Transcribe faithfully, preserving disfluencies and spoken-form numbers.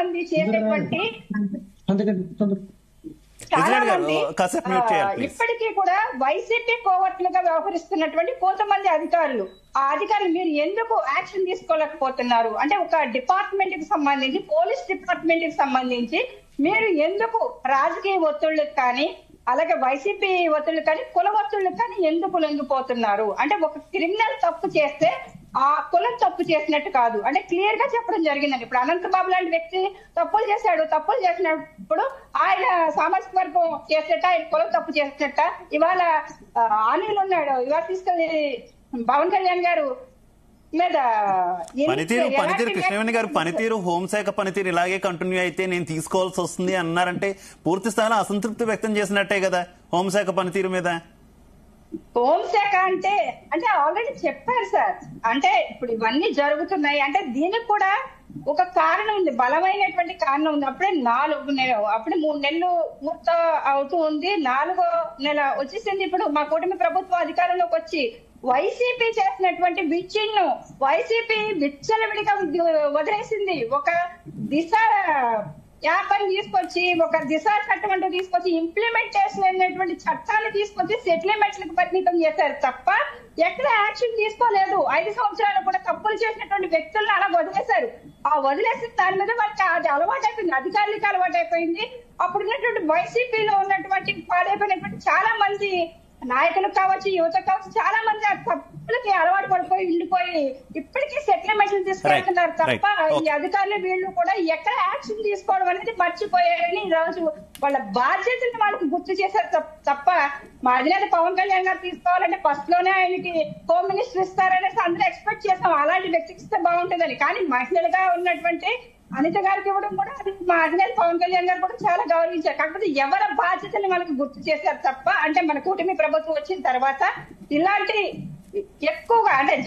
మంది చేసేటువంటి చాలా మంది ఇప్పటికీ కూడా వైసీపీ కోవర్ట్లుగా వ్యవహరిస్తున్నటువంటి కొంతమంది అధికారులు, ఆ అధికారులు మీరు ఎందుకు యాక్షన్ తీసుకోలేకపోతున్నారు అంటే ఒక డిపార్ట్మెంట్ కి సంబంధించి, పోలీస్ డిపార్ట్మెంట్ కి సంబంధించి మీరు ఎందుకు రాజకీయ ఒత్తిళ్లకు కానీ అలాగే వైసీపీ ఒత్తిళ్లు కానీ కుల ఒత్తిళ్లకు కానీ ఎందుకు లొంగిపోతున్నారు? అంటే ఒక క్రిమినల్ తప్పు చేస్తే ఆ కులం తప్పు చేసినట్టు కాదు అంటే క్లియర్ గా చెప్పడం జరిగిందండి. ఇప్పుడు అనంతబాబు లాంటి వ్యక్తి తప్పులు చేశాడు, తప్పులు చేసినప్పుడు ఆయన సామాజిక వర్గం చేసేట, ఆయన కులం తప్పు చేసినట్ట. ఇవాళ ఆనీలు ఉన్నాడు, ఇవాళ తీసుకెళ్లి పవన్ కళ్యాణ్ గారు మీద పనితీరు పనితీరు కృష్ణవేణి గారు పనితీరు హోంశాఖ పనితీరు ఇలాగే కంటిన్యూ అయితే నేను తీసుకోవాల్సి వస్తుంది అన్నారంటే పూర్తి స్థాయిలో అసంతృప్తి వ్యక్తం చేసినట్టే కదా హోంశాఖ పనితీరు మీద. హోంశాఖ అంటే అంటే ఆల్రెడీ చెప్పారు సార్, అంటే ఇప్పుడు ఇవన్నీ జరుగుతున్నాయి అంటే దీనికి కూడా ఒక కారణం ఉంది, బలమైనటువంటి కారణం ఉంది. అప్పుడే నాలుగు నెలలు అప్పుడే మూడు నెలలు పూర్త అవుతూ ఉంది, నాలుగో నెల వచ్చేసింది. ఇప్పుడు మా కూటమి ప్రభుత్వం అధికారంలోకి వచ్చి వైసీపీ చేసినటువంటి విచ్చిన్ను వైసీపీ విచ్చలవిడిగా వదిలేసింది. ఒక దిశ యాపని తీసుకొచ్చి, ఒక దిశ చట్టం అంటూ తీసుకొచ్చి ఇంప్లిమెంటేషన్ అయినటువంటి చట్టాన్ని తీసుకొచ్చి సెటిల్మెంట్లకు పరిమితం చేశారు తప్ప ఎక్కడ యాక్షన్ తీసుకోలేదు. ఐదు సంవత్సరాలు కూడా తప్పులు చేసినటువంటి వ్యక్తులను అలా వదిలేశారు. ఆ వదిలేసిన దాని మీద వాళ్ళకి అది అలవాటు అయిపోయింది, అధికారులకు అలవాటు అయిపోయింది. అప్పుడు ఉన్నటువంటి వైసీపీలో ఉన్నటువంటి పాడైపోయినటువంటి చాలా మంది నాయకులు కావచ్చు, యువత కావచ్చు, చాలా మంది ఆ తప్పులకి అలవాటు పడిపోయి ఉండిపోయి ఇప్పటికీ సెటిల్మెంట్లు తీసుకెళ్తున్నారు తప్ప ఈ అధికారులు వీళ్ళు కూడా ఎక్కడ యాక్షన్ తీసుకోవడం అనేది మర్చిపోయారని ఈ రోజు వాళ్ళ బాధ్యతలు వాళ్ళకి గుర్తు చేశారు తప్ప మా అధినేత పవన్ కళ్యాణ్ గారు తీసుకోవాలంటే ఫస్ట్ లోనే ఆయనకి హోమ్ మినిస్టర్ ఇస్తారనేసి అందరూ ఎక్స్పెక్ట్ చేస్తాం, అలాంటి వ్యక్తికి ఇస్తే బాగుంటుందని. కానీ మహిళలుగా ఉన్నటువంటి అనిత గారికి ఇవ్వడం కూడా అది మా అధినేత పవన్ కళ్యాణ్ గారు కూడా చాలా గౌరవించారు. కాకపోతే ఎవరి బాధ్యతలు మనకు గుర్తు చేశారు తప్ప అంటే మన కూటమి ప్రభుత్వం వచ్చిన తర్వాత ఇలాంటి ఎక్కువగా అంటే